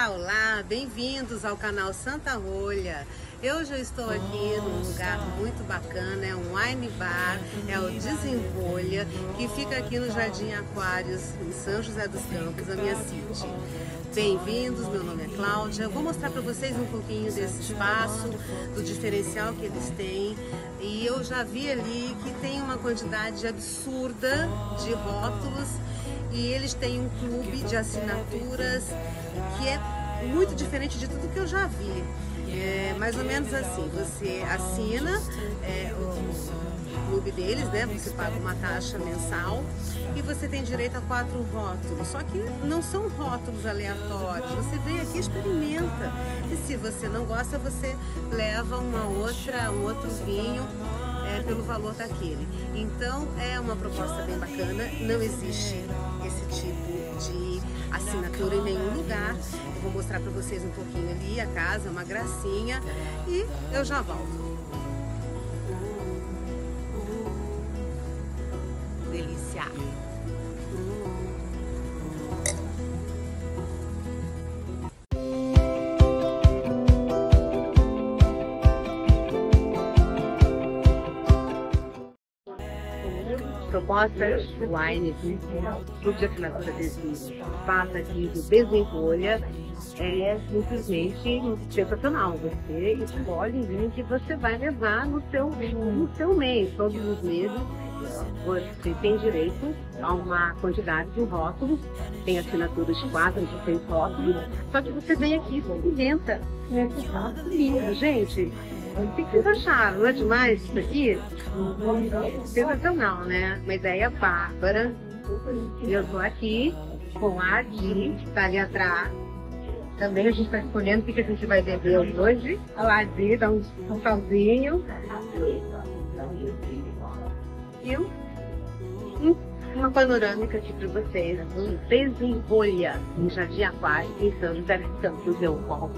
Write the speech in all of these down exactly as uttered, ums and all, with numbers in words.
Olá, olá, bem-vindos ao canal Santa Rolha. Hoje eu estou aqui num lugar muito bacana, é um wine bar, é o Desenrolha, que fica aqui no Jardim Aquários, em São José dos Campos, a minha city. Bem-vindos, meu nome é Cláudia. Eu vou mostrar para vocês um pouquinho desse espaço, do diferencial que eles têm. E eu já vi ali que tem uma quantidade absurda de rótulos e eles têm um clube de assinaturas que é muito diferente de tudo que eu já vi. É mais ou menos assim, você assina é, o clube deles, né? Você paga uma taxa mensal e você tem direito a quatro rótulos. Só que não são rótulos aleatórios. Você vem aqui e experimenta. E se você não gosta, você leva uma outra, um outro vinho é, pelo valor daquele. Então é uma proposta bem bacana. Não existe esse tipo de assinatura em nenhum lugar. Eu vou mostrar para vocês um pouquinho ali a casa, é uma gracinha e eu já volto. Delícia! Propostas wine, clube de assinatura desse espaço aqui do Desenrolha é simplesmente sensacional. Você escolhe o vinho que você vai levar no seu, no seu mês, todos os meses. Você tem direito a uma quantidade de rótulos, tem assinaturas de quatro, de seis rótulos, só que você vem aqui e experimenta. É lindo, gente. O que vocês acharam? Não é demais isso aqui? Sensacional, né? Uma ideia bárbara. Eu tô aqui com a Adi, que tá ali atrás. Também a gente tá escolhendo o que a gente vai beber hoje. Olha lá, Adi, dá um, um salzinho. E um, uma panorâmica aqui para vocês. Um Desenrolha em Jardim Aquário, em São José dos Campos. Eu volto.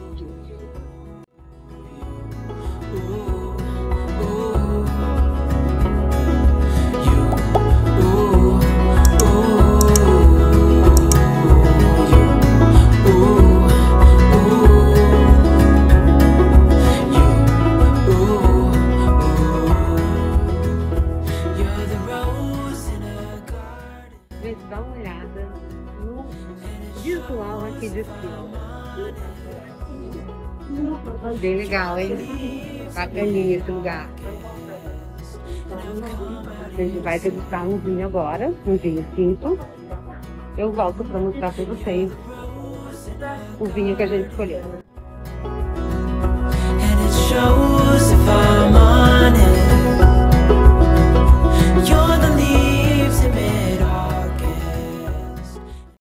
Dá uma olhada no visual aqui de cima. Bem legal, hein? Bacaninha esse lugar. A gente vai degustar um vinho agora, um vinho tinto. Eu volto para mostrar para vocês o vinho que a gente escolheu.